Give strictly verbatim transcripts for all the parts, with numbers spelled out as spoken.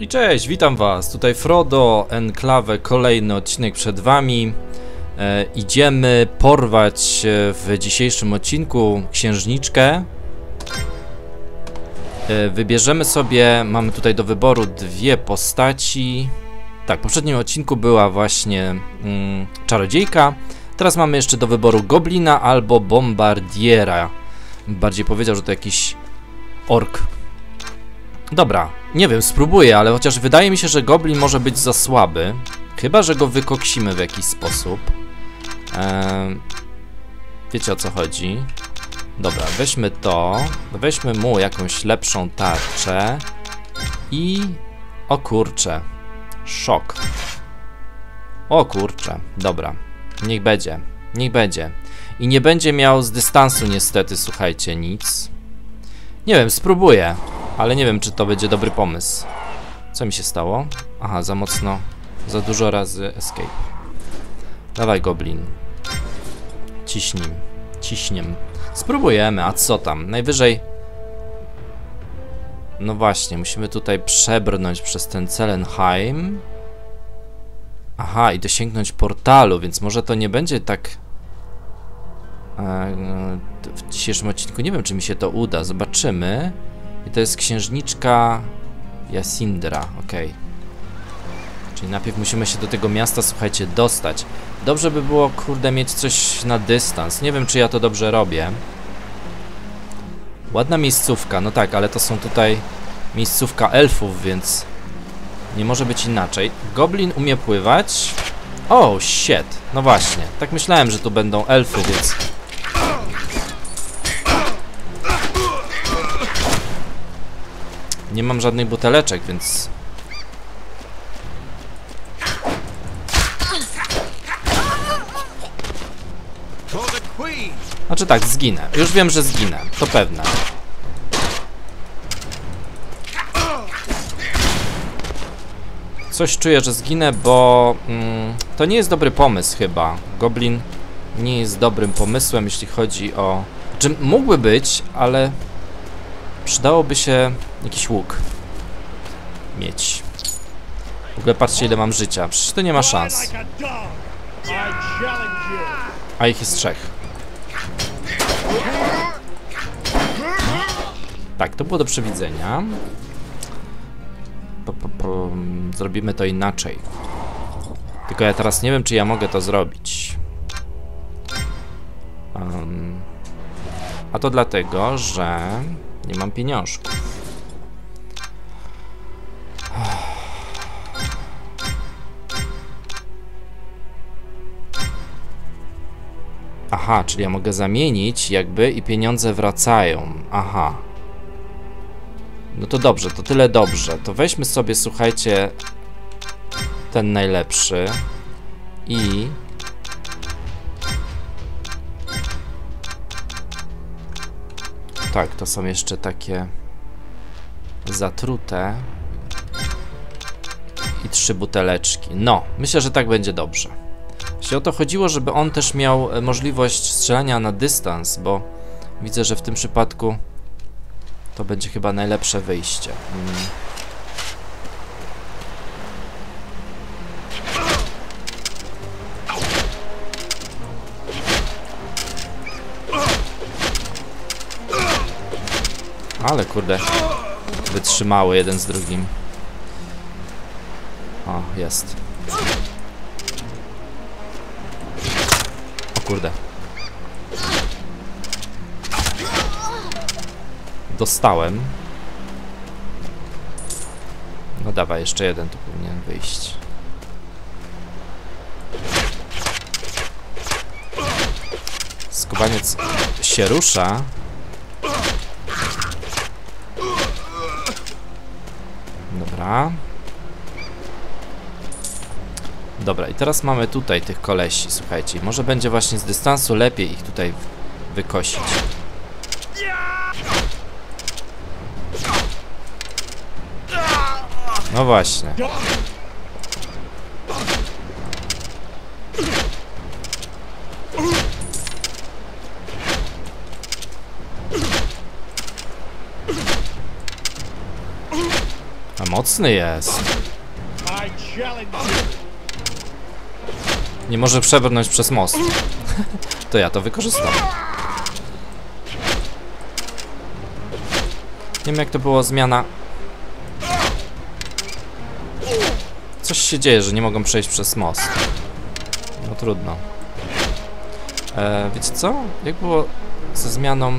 I cześć, witam was, tutaj Frodo, Enklawę, kolejny odcinek przed wami. e, Idziemy porwać w dzisiejszym odcinku księżniczkę. e, Wybierzemy sobie, mamy tutaj do wyboru dwie postaci. Tak, w poprzednim odcinku była właśnie mm, czarodziejka. Teraz mamy jeszcze do wyboru goblina albo bombardiera. Bardziej powiedział, że to jakiś ork. Dobra, nie wiem, spróbuję, ale chociaż wydaje mi się, że goblin może być za słaby. Chyba że go wykoksimy w jakiś sposób. eee, Wiecie, o co chodzi. Dobra, weźmy to. Weźmy mu jakąś lepszą tarczę. I... O kurczę. Szok. O kurczę, dobra. Niech będzie, niech będzie. I nie będzie miał z dystansu niestety, słuchajcie, nic. Nie wiem, spróbuję. Ale nie wiem, czy to będzie dobry pomysł. Co mi się stało? Aha, za mocno. Za dużo razy escape. Dawaj, goblin. Ciśnij. Ciśniem. Spróbujemy, a co tam? Najwyżej... No właśnie, musimy tutaj przebrnąć przez ten Celenheim. Aha, i dosięgnąć portalu, więc może to nie będzie tak... W dzisiejszym odcinku nie wiem, czy mi się to uda. Zobaczymy. I to jest księżniczka Jasindra, okej. Czyli najpierw musimy się do tego miasta, słuchajcie, dostać. Dobrze by było, kurde, mieć coś na dystans. Nie wiem, czy ja to dobrze robię. Ładna miejscówka, no tak, ale to są tutaj miejscówka elfów, więc nie może być inaczej. Goblin umie pływać. Oh, shit. No właśnie, tak myślałem, że tu będą elfy, więc... Nie mam żadnych buteleczek, więc... Znaczy tak, zginę. Już wiem, że zginę. To pewne. Coś czuję, że zginę, bo... Mm, to nie jest dobry pomysł chyba. Goblin nie jest dobrym pomysłem, jeśli chodzi o... Znaczy, mógłby być, ale... Przydałoby się jakiś łuk mieć. W ogóle patrzcie, ile mam życia. Przecież to nie ma szans. A ich jest trzech. Tak, to było do przewidzenia. Po, po, po. Zrobimy to inaczej. Tylko ja teraz nie wiem, czy ja mogę to zrobić. Um, a to dlatego, że nie mam pieniążków. Aha, czyli ja mogę zamienić jakby i pieniądze wracają. Aha. No to dobrze, to tyle dobrze. To weźmy sobie, słuchajcie, ten najlepszy i... Tak, to są jeszcze takie zatrute. I trzy buteleczki. No, myślę, że tak będzie dobrze. Jeśli o to chodziło, żeby on też miał możliwość strzelania na dystans, bo widzę, że w tym przypadku to będzie chyba najlepsze wyjście. Hmm. Ale kurde, wytrzymały jeden z drugim. O, jest. O kurde. Dostałem. No dawaj, jeszcze jeden tu powinien wyjść. Skubaniec się rusza. Dobra. Dobra, i teraz mamy tutaj tych kolesi, słuchajcie. Może będzie właśnie z dystansu lepiej ich tutaj wykosić. No właśnie. mocny jest. Nie może przebrnąć przez most. To ja to wykorzystam. Nie wiem jak to było zmiana. Coś się dzieje, że nie mogą przejść przez most. No trudno. E, wiecie co? Jak było ze zmianą...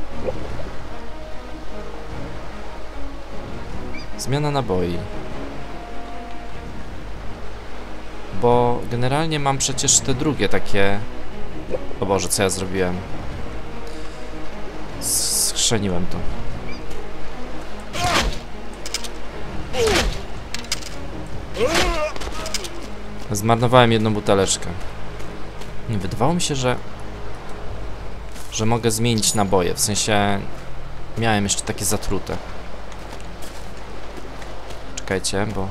Zmiana naboi. Bo generalnie mam przecież te drugie takie... O Boże, co ja zrobiłem? Schrzeniłem to. Zmarnowałem jedną buteleczkę. Nie, wydawało mi się, że... Że mogę zmienić naboje. W sensie... Miałem jeszcze takie zatrute. Czekajcie, bo...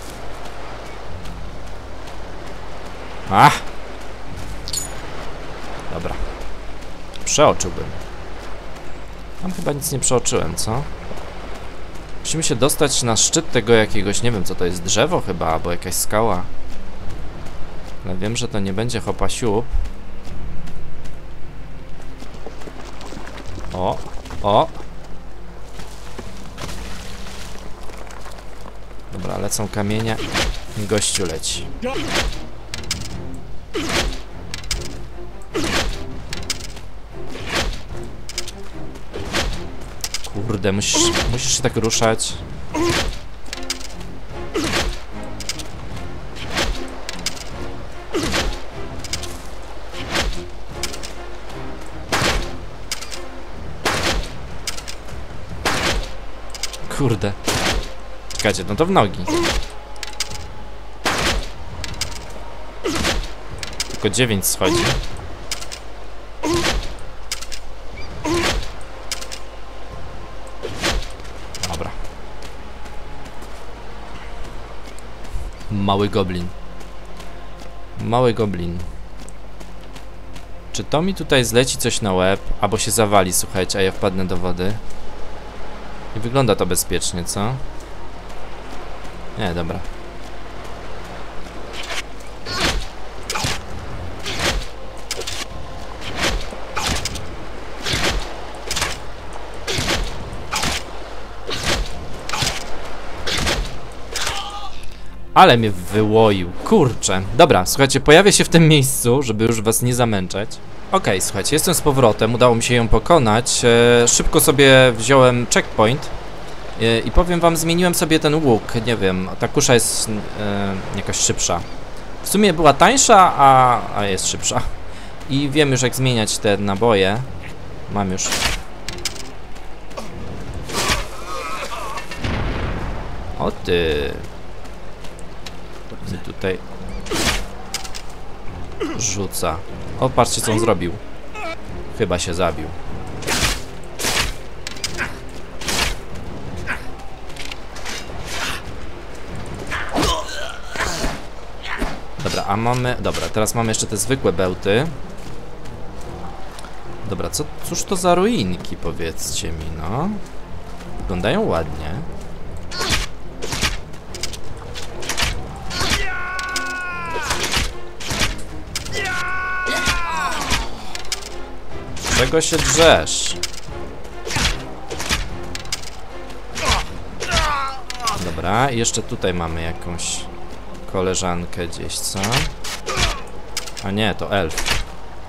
Ach! Dobra. Przeoczyłbym. Tam chyba nic nie przeoczyłem, co? Musimy się dostać na szczyt tego jakiegoś, nie wiem co to jest, drzewo chyba, albo jakaś skała. Ale wiem, że to nie będzie hopa siup. O, o. Dobra, lecą kamienie. Gościu leci. Kurde, musisz, musisz się tak ruszać. Kurde. Czekajcie, no to w nogi. Tylko dziewięć schodzi. Dobra. Mały goblin. Mały goblin. Czy to mi tutaj zleci coś na łeb, albo się zawali, słuchajcie, a ja wpadnę do wody? I wygląda to bezpiecznie, co? Nie, dobra. Ale mnie wyłoił, kurczę. Dobra, słuchajcie, pojawię się w tym miejscu, żeby już was nie zamęczać. Okej, okay, słuchajcie, jestem z powrotem, udało mi się ją pokonać. E, szybko sobie wziąłem checkpoint. E, I powiem wam, zmieniłem sobie ten łuk, nie wiem, ta kusza jest e, jakaś szybsza. W sumie była tańsza, a, a jest szybsza. I wiem już jak zmieniać te naboje. Mam już. O ty... I tutaj rzuca. O, patrzcie co on zrobił. Chyba się zabił. Dobra, a mamy... Dobra, teraz mamy jeszcze te zwykłe bełty. Dobra, co, cóż to za ruinki, powiedzcie mi, no. Wyglądają ładnie. Czego się drzesz? Dobra, i jeszcze tutaj mamy jakąś koleżankę gdzieś, co? A nie, to elf.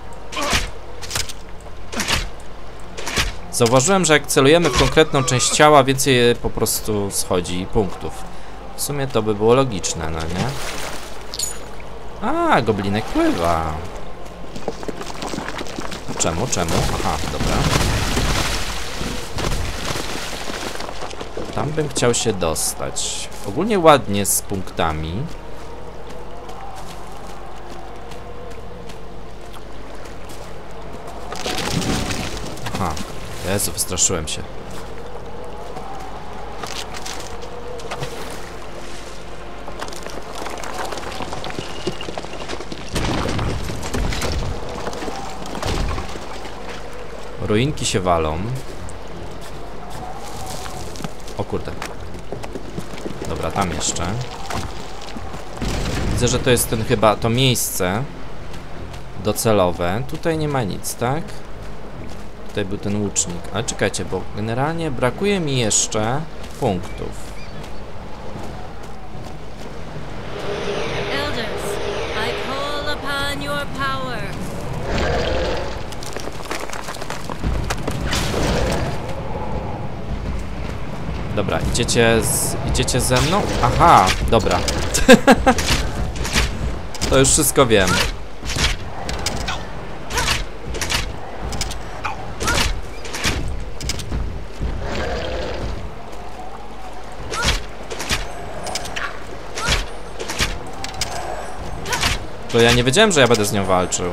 Zauważyłem, że jak celujemy w konkretną część ciała, więcej po prostu schodzi punktów. W sumie to by było logiczne, no nie? A, goblinek pływa. Czemu, czemu? Aha, dobra. Tam bym chciał się dostać. Ogólnie ładnie z punktami. Aha. Jezu, wystraszyłem się. Ruinki się walą. O kurde. Dobra, tam jeszcze. Widzę, że to jest ten chyba to miejsce docelowe. Tutaj nie ma nic, tak? Tutaj był ten łucznik. Ale czekajcie, bo generalnie brakuje mi jeszcze punktów. Elders, I call upon your power. Dobra, idziecie z, idziecie ze mną? Aha, dobra. To już wszystko wiem. To ja nie wiedziałem, że ja będę z nią walczył.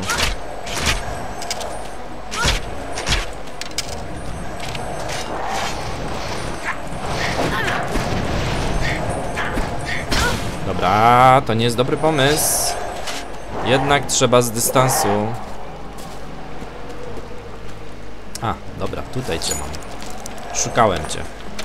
Dobra, to nie jest dobry pomysł. Jednak trzeba z dystansu. A, dobra, tutaj cię mam. Szukałem cię.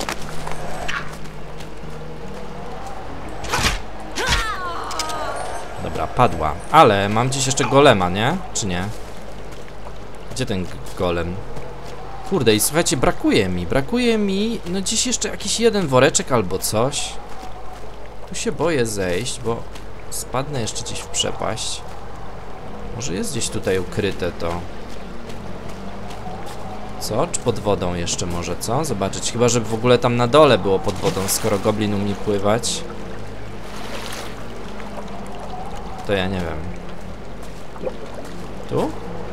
Dobra, padła. Ale mam gdzieś jeszcze golema, nie? Czy nie? Gdzie ten golem? Kurde, i słuchajcie, brakuje mi, brakuje mi, no gdzieś jeszcze jakiś jeden woreczek albo coś. Tu się boję zejść, bo spadnę jeszcze gdzieś w przepaść. Może jest gdzieś tutaj ukryte to. Co? Czy pod wodą jeszcze może, co? Zobaczyć, chyba żeby w ogóle tam na dole było pod wodą, skoro goblin umie pływać. To ja nie wiem. Tu?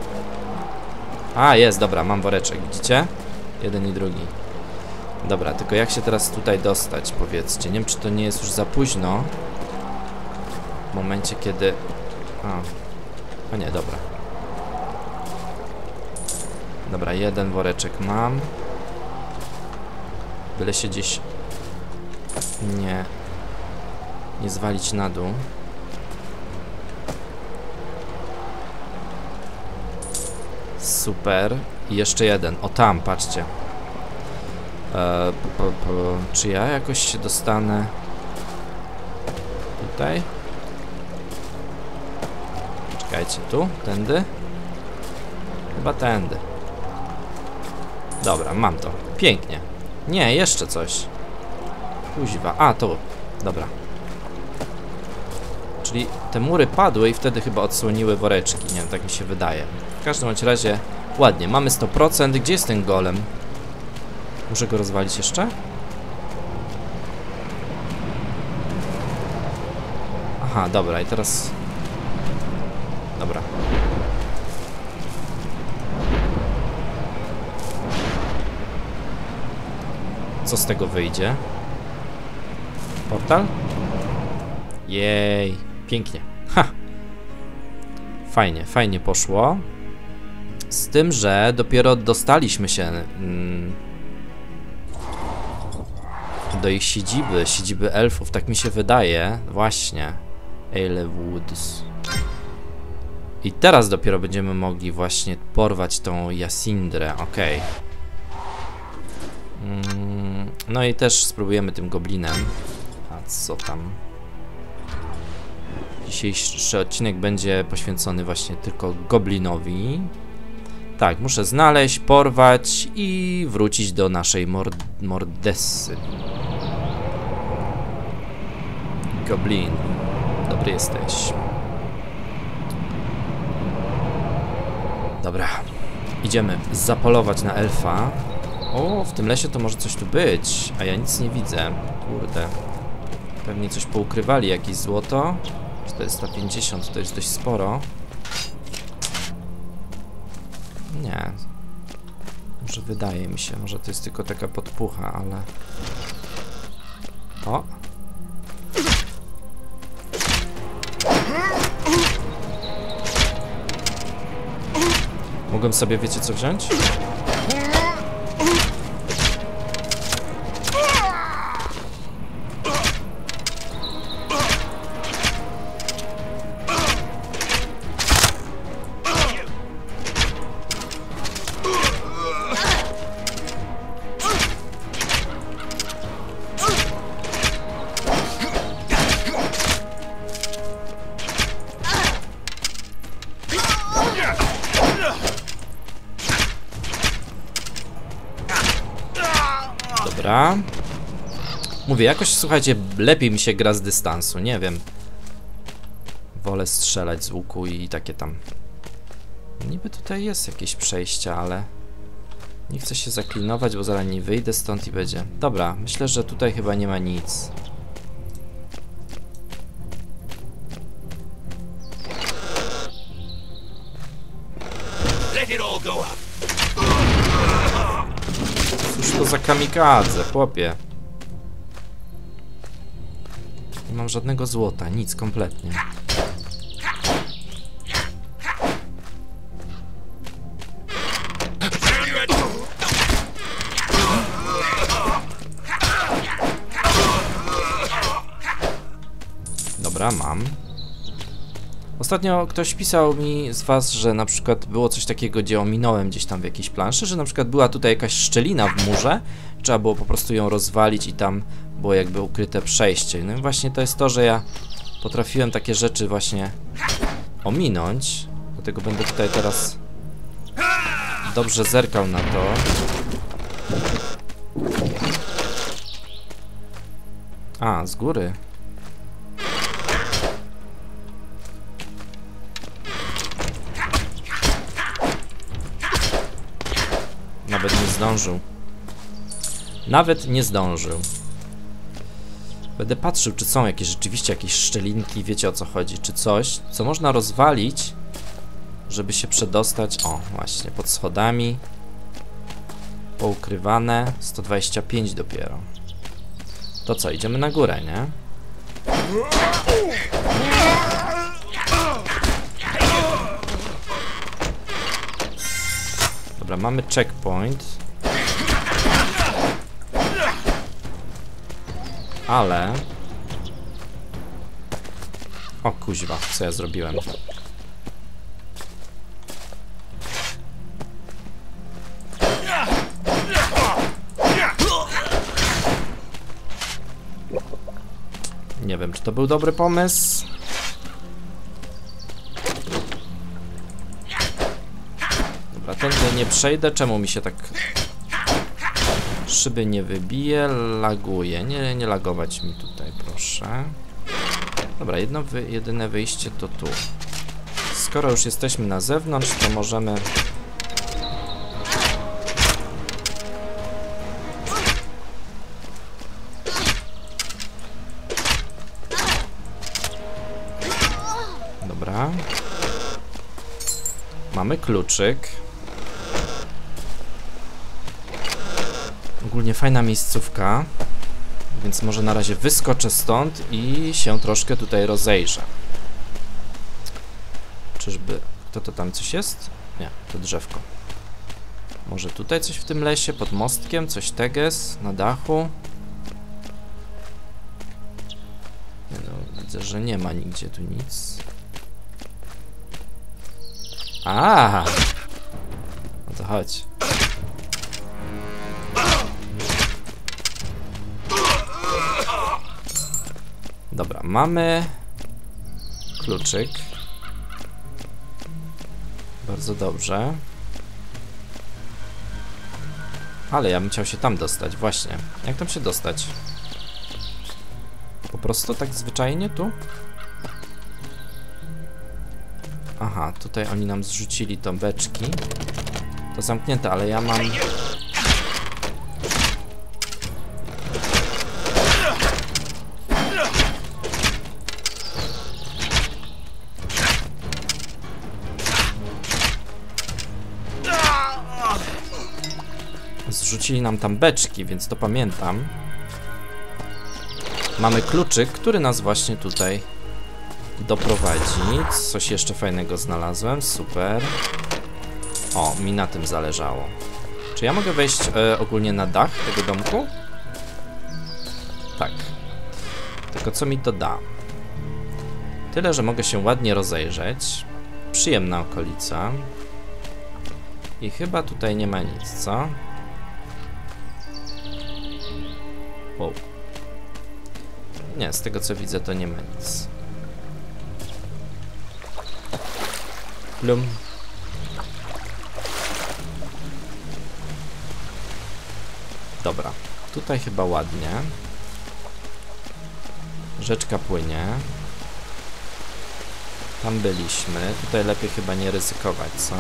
A, jest, dobra, mam woreczek, widzicie? Jeden i drugi. Dobra, tylko jak się teraz tutaj dostać, powiedzcie. Nie wiem, czy to nie jest już za późno. W momencie, kiedy... A, o nie, dobra. Dobra, jeden woreczek mam. Byle się gdzieś... Nie... Nie zwalić na dół. Super. I jeszcze jeden. O, tam, patrzcie. Eee, po, po, po. Czy ja jakoś się dostanę tutaj? Czekajcie, tu? Tędy? Chyba tędy. Dobra, mam to. Pięknie. Nie, jeszcze coś. Kuźwa. A, tu. Dobra. Czyli te mury padły i wtedy chyba odsłoniły woreczki. Nie wiem, tak mi się wydaje. W każdym bądź razie ładnie. Mamy sto procent. Gdzie jest ten golem? Muszę go rozwalić jeszcze? Aha, dobra. I teraz... Dobra. Co z tego wyjdzie? Portal? Jej, pięknie. Ha! Fajnie, fajnie poszło. Z tym, że dopiero dostaliśmy się mm, do ich siedziby, siedziby elfów, tak mi się wydaje. Właśnie. Ale Woods. I teraz dopiero będziemy mogli właśnie porwać tą Jasindrę, okej. Okay. Mm, no i też spróbujemy tym goblinem. A co tam? Dzisiejszy odcinek będzie poświęcony właśnie tylko goblinowi. Tak, muszę znaleźć, porwać i wrócić do naszej mord mordessy. Goblin, dobry jesteś. Dobra, idziemy zapolować na elfa. O, w tym lesie to może coś tu być, a ja nic nie widzę. Kurde. Pewnie coś poukrywali, jakieś złoto. czterysta pięćdziesiąt to jest dość sporo. Nie. Może wydaje mi się, może to jest tylko taka podpucha, ale... O! Mogłem sobie, wiecie co wziąć? Dobra. Mówię, jakoś, słuchajcie, lepiej mi się gra z dystansu, nie wiem. Wolę strzelać z łuku i takie tam. Niby tutaj jest jakieś przejście, ale nie chcę się zaklinować, bo zaraz nie wyjdę stąd i będzie. Dobra, myślę, że tutaj chyba nie ma nic. Cóż to za kamikadze, chłopie. Nie mam żadnego złota, nic kompletnie. Dobra, mam. Ostatnio ktoś pisał mi z was, że na przykład było coś takiego, gdzie ominąłem gdzieś tam w jakiejś planszy, że na przykład była tutaj jakaś szczelina w murze, trzeba było po prostu ją rozwalić i tam było jakby ukryte przejście. No i właśnie to jest to, że ja potrafiłem takie rzeczy właśnie ominąć, dlatego będę tutaj teraz dobrze zerkał na to. A, z góry. Nawet nie zdążył. Nawet nie zdążył. Będę patrzył, czy są jakieś rzeczywiście jakieś szczelinki, wiecie o co chodzi, czy coś, co można rozwalić, żeby się przedostać. O, właśnie, pod schodami. Poukrywane. sto dwadzieścia pięć dopiero. To co, idziemy na górę, nie? Dobra, mamy checkpoint. Ale... O kuźwa, co ja zrobiłem? Nie wiem, czy to był dobry pomysł. Dobra, tędy nie przejdę. Czemu mi się tak... Szyby nie wybije, laguje. Nie, nie lagować mi tutaj, proszę. Dobra, jedno wy, jedyne wyjście to tu. Skoro już jesteśmy na zewnątrz, to możemy... Dobra. Mamy kluczyk. Ogólnie fajna miejscówka, więc może na razie wyskoczę stąd i się troszkę tutaj rozejrzę. Czyżby... Kto to tam coś jest? Nie, to drzewko. Może tutaj coś w tym lesie, pod mostkiem, coś teges, na dachu? Nie no, widzę, że nie ma nigdzie tu nic. A, no to chodź. Dobra, mamy kluczyk. Bardzo dobrze. Ale ja bym chciał się tam dostać, właśnie. Jak tam się dostać? Po prostu tak zwyczajnie tu? Aha, tutaj oni nam zrzucili tą beczki. To zamknięte, ale ja mam... Zrzucili nam tam beczki, więc to pamiętam. Mamy kluczyk, który nas właśnie tutaj doprowadzi. Coś jeszcze fajnego znalazłem, super. O, mi na tym zależało. Czy ja mogę wejść e, ogólnie na dach tego domku? Tak. Tylko co mi to da? Tyle, że mogę się ładnie rozejrzeć. Przyjemna okolica. I chyba tutaj nie ma nic, co? Wow. Nie, z tego co widzę, to nie ma nic. Plum. Dobra. Tutaj chyba ładnie. Rzeczka płynie. Tam byliśmy. Tutaj lepiej chyba nie ryzykować, co?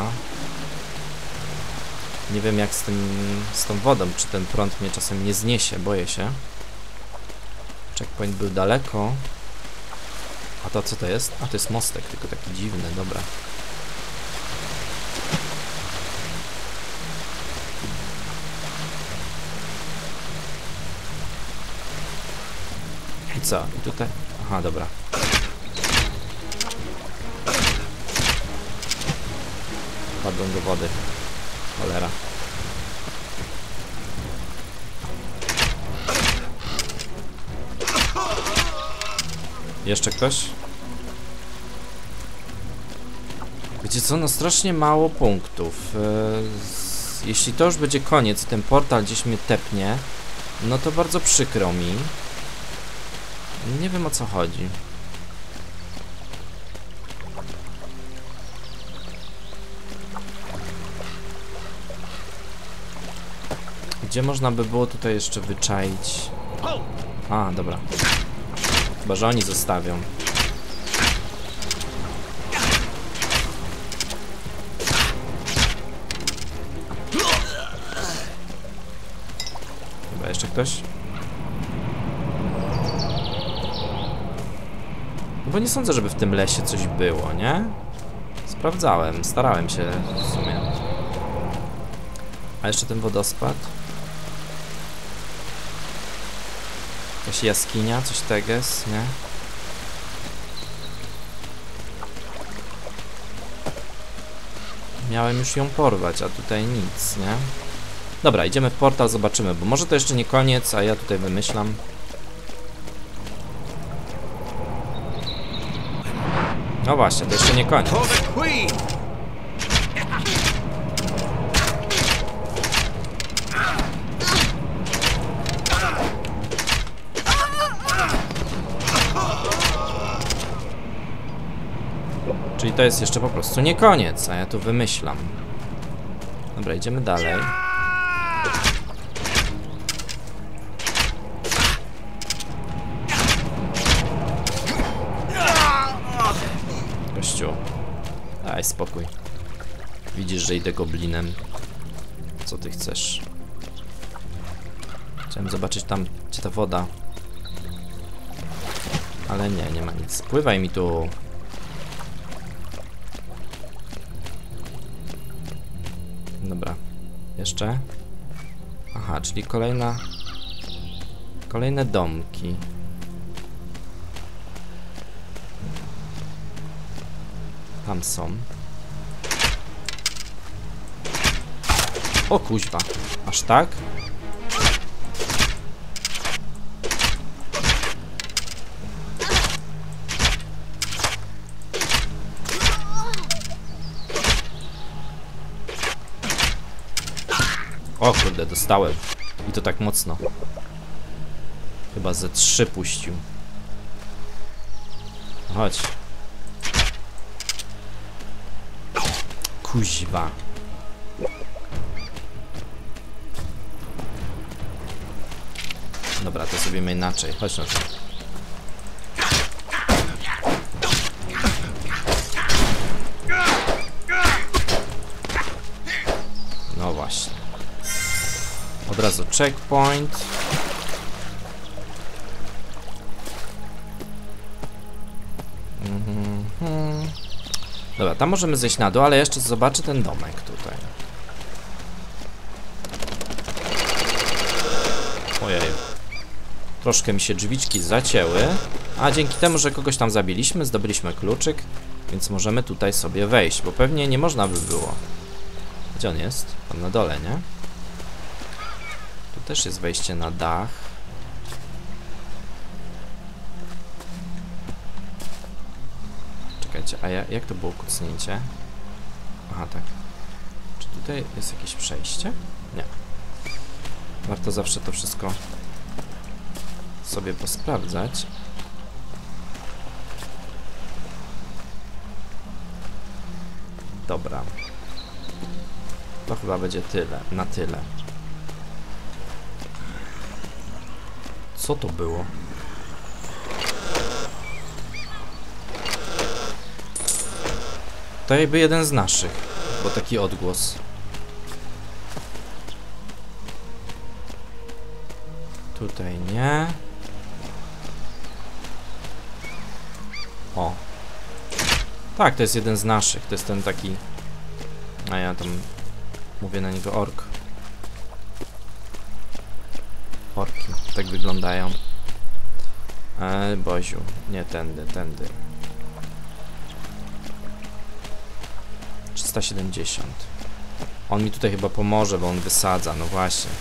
Nie wiem jak z tym, z tą wodą, czy ten prąd mnie czasem nie zniesie, boję się. Checkpoint był daleko. A to co to jest? A to jest mostek, tylko taki dziwny, dobra. I co? I tutaj? Aha, dobra. Padłem do wody. Cholera. Jeszcze ktoś? Wiecie co, no strasznie mało punktów. Eee, jeśli to już będzie koniec i ten portal gdzieś mnie tepnie, no to bardzo przykro mi. Nie wiem o co chodzi. Gdzie można by było tutaj jeszcze wyczaić? A, dobra. Chyba, że oni zostawią. Chyba jeszcze ktoś? Bo nie sądzę, żeby w tym lesie coś było, nie? Sprawdzałem, starałem się w sumie. A jeszcze ten wodospad? Jakaś jaskinia, coś teges, nie? Miałem już ją porwać, a tutaj nic, nie? Dobra, idziemy w portal, zobaczymy, bo może to jeszcze nie koniec, a ja tutaj wymyślam. No właśnie, to jeszcze nie koniec. Czyli to jest jeszcze po prostu nie koniec, a ja tu wymyślam. Dobra, idziemy dalej. Gościu, daj spokój. Widzisz, że idę goblinem. Co ty chcesz? Chciałem zobaczyć tam, gdzie ta woda. Ale nie, nie ma nic. Pływaj mi tu. Dobra. Jeszcze? Aha, czyli kolejna... Kolejne domki. Tam są. O kuźwa. Aż tak? O kurde, dostałem. I to tak mocno. Chyba ze trzy puścił. Chodź. Kuźwa. Dobra, to zrobimy inaczej. Chodź na to. No właśnie. Od razu checkpoint. Mm-hmm. Dobra, tam możemy zejść na dół, ale jeszcze zobaczę ten domek tutaj. Ojej. Troszkę mi się drzwiczki zacięły. A dzięki temu, że kogoś tam zabiliśmy, zdobyliśmy kluczyk, więc możemy tutaj sobie wejść, bo pewnie nie można by było. Gdzie on jest? Tam na dole, nie? Tu też jest wejście na dach. Czekajcie, a ja, jak to było kucnięcie? Aha, tak. Czy tutaj jest jakieś przejście? Nie. Warto zawsze to wszystko sobie posprawdzać. Dobra. To chyba będzie tyle, na tyle. Co to było? To jakby jeden z naszych, bo taki odgłos. Tutaj nie. O. Tak, to jest jeden z naszych. To jest ten taki... A ja tam mówię na niego ork. Orki. Tak wyglądają. E, Boziu. Nie tędy, tędy. trzysta siedemdziesiąt. On mi tutaj chyba pomoże, bo on wysadza. No właśnie.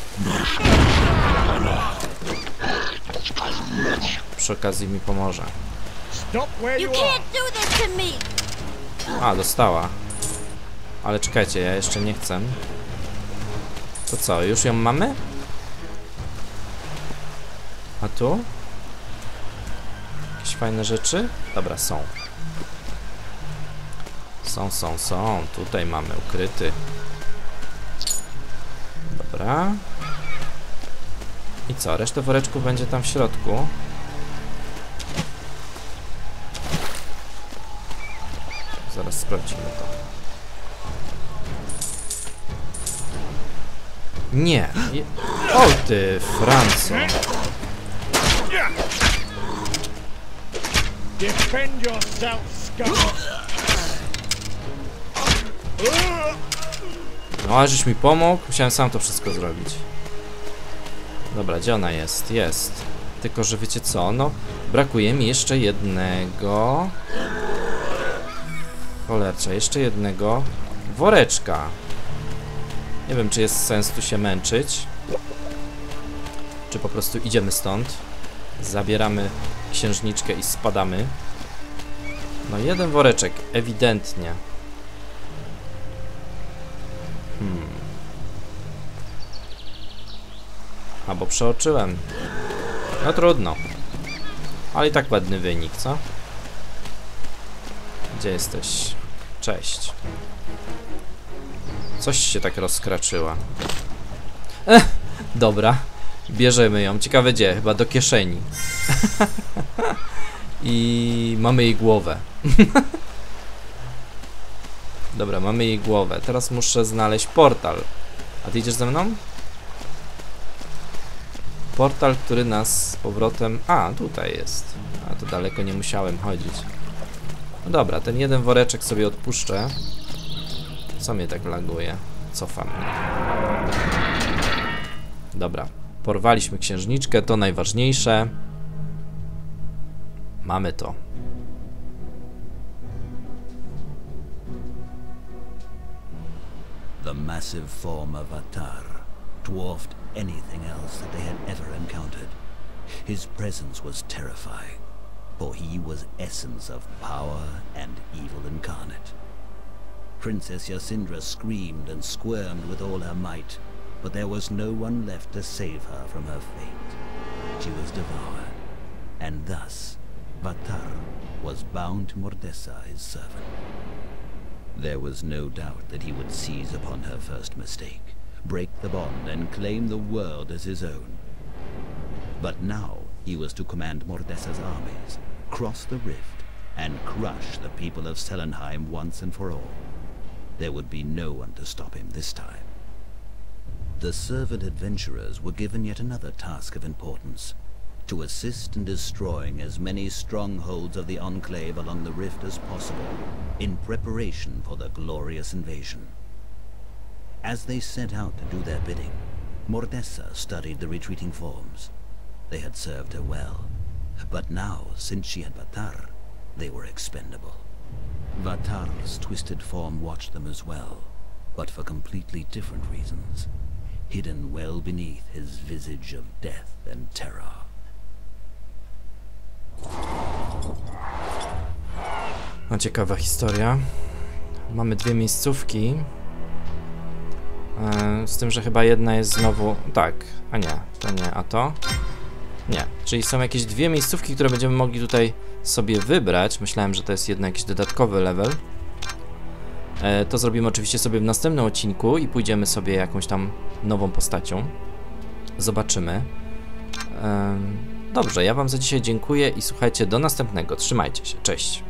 Przy okazji mi pomoże. You can't do this to me. A, dostała. Ale czekajcie, ja jeszcze nie chcę. To co, już ją mamy? A tu? Jakieś fajne rzeczy? Dobra, są. Są, są, są. Tutaj mamy ukryty. Dobra. I co? Resztę woreczków będzie tam w środku. Zaraz sprawdzimy to. Nie. Je... O ty, Franco. Defend yourself, scum. No, ale żeś mi pomógł. Musiałem sam to wszystko zrobić. Dobra, gdzie ona jest? Jest. Tylko, że wiecie co? No, brakuje mi jeszcze jednego... Cholercza, jeszcze jednego woreczka. Nie wiem, czy jest sens tu się męczyć. Czy po prostu idziemy stąd. Zabieramy księżniczkę i spadamy. No, jeden woreczek, ewidentnie. Hmm. A, bo przeoczyłem. No trudno. Ale i tak ładny wynik, co? Gdzie jesteś? Cześć. Coś się tak rozkraczyła. Ech, dobra. Bierzemy ją. Ciekawe gdzie? Chyba do kieszeni. I mamy jej głowę. Dobra, mamy jej głowę. Teraz muszę znaleźć portal. A ty idziesz ze mną? Portal, który nas z powrotem... A, tutaj jest. A, to daleko nie musiałem chodzić. No dobra, ten jeden woreczek sobie odpuszczę. Co mnie tak laguje? Cofam mnie. Dobra, porwaliśmy księżniczkę, to najważniejsze. Mamy to. The massive form of Vatar dwarfed anything else that they had ever encountered. His presence was terrifying, for he was essence of power and evil incarnate. Princess Yasindra screamed and squirmed with all her might, but there was no one left to save her from her fate. She was devoured, and thus Vatar was bound to Mordessa, his servant. There was no doubt that he would seize upon her first mistake, break the bond, and claim the world as his own. But now he was to command Mordessa's armies, cross the rift, and crush the people of Selenheim once and for all. There would be no one to stop him this time. The servant adventurers were given yet another task of importance, to assist in destroying as many strongholds of the Enclave along the rift as possible, in preparation for the glorious invasion. As they set out to do their bidding, Mordessa studied the retreating forms. They had served her well, but now, since she had Vatar, they were expendable. Vatar's twisted form watched them as well, but for completely different reasons, hidden well beneath his visage of death and terror. No, ciekawa historia. Mamy dwie miejscówki. Yy, z tym, że chyba jedna jest znowu... Tak, a nie, to nie, a to? Nie, czyli są jakieś dwie miejscówki, które będziemy mogli tutaj sobie wybrać. Myślałem, że to jest jednak jakiś dodatkowy level. Yy, to zrobimy oczywiście sobie w następnym odcinku i pójdziemy sobie jakąś tam nową postacią. Zobaczymy. Yy, Dobrze, ja wam za dzisiaj dziękuję i słuchajcie, do następnego. Trzymajcie się, cześć.